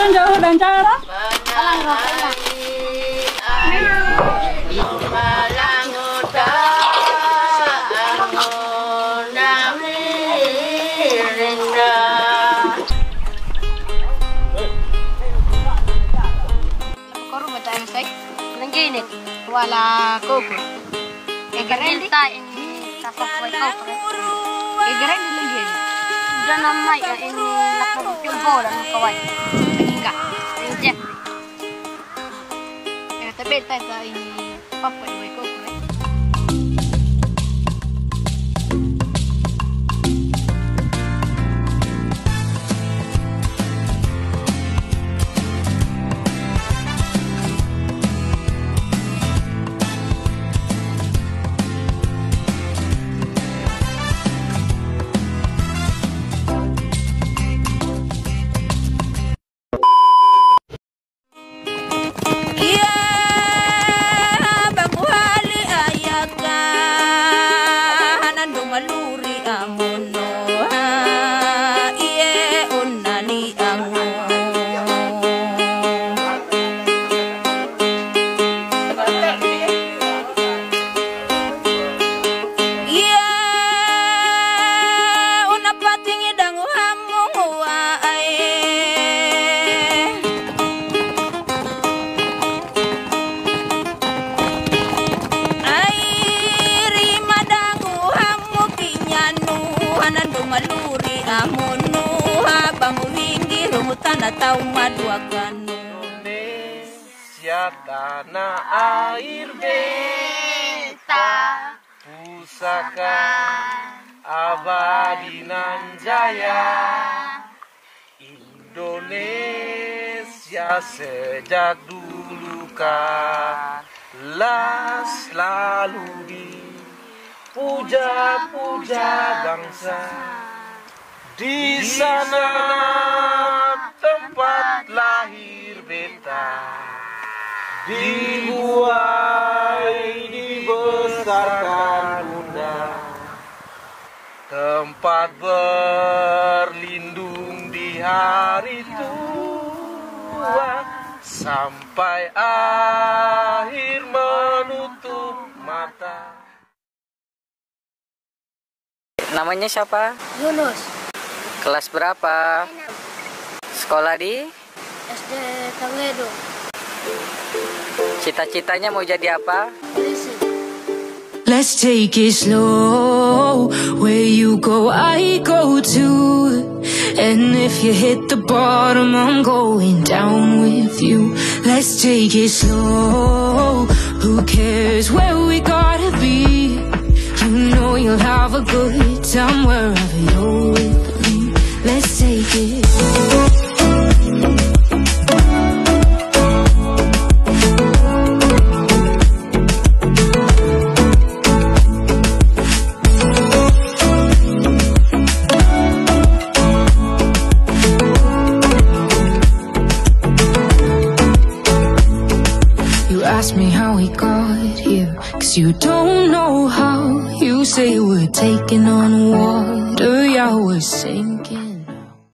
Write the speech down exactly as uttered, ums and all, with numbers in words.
Akan jauh dan cara. Gini, wala koko. Egeren ta ini tapos way koko. Egeren din gini. Diyan namay ini nakapyung bola ng kaway. Tingga. Tingga. Kaya tabi tayo ini papoy way koko. Indonesia tanah air beta, pusaka abadi nan jaya. Indonesia sejak dulu kala selalu dipuja-puja bangsa. Di sana tempat lahir beta, dibuai dibesarkan bunda, tempat berlindung di hari tua, sampai akhir menutup mata. Namanya siapa? Yunus. Kelas berapa? Sekolah di? S D Tangledo. Cita-citanya mau jadi apa? Polisi. Let's take it slow. Where you go, I go too. And if you hit the bottom, I'm going down with you. Let's take it slow. Who cares where we gotta be? You know you'll have a good time wherever you're with me. Let's take it. You ask me how we got here, 'cause you don't know how. You say we're taking on water, yeah, we're sinking.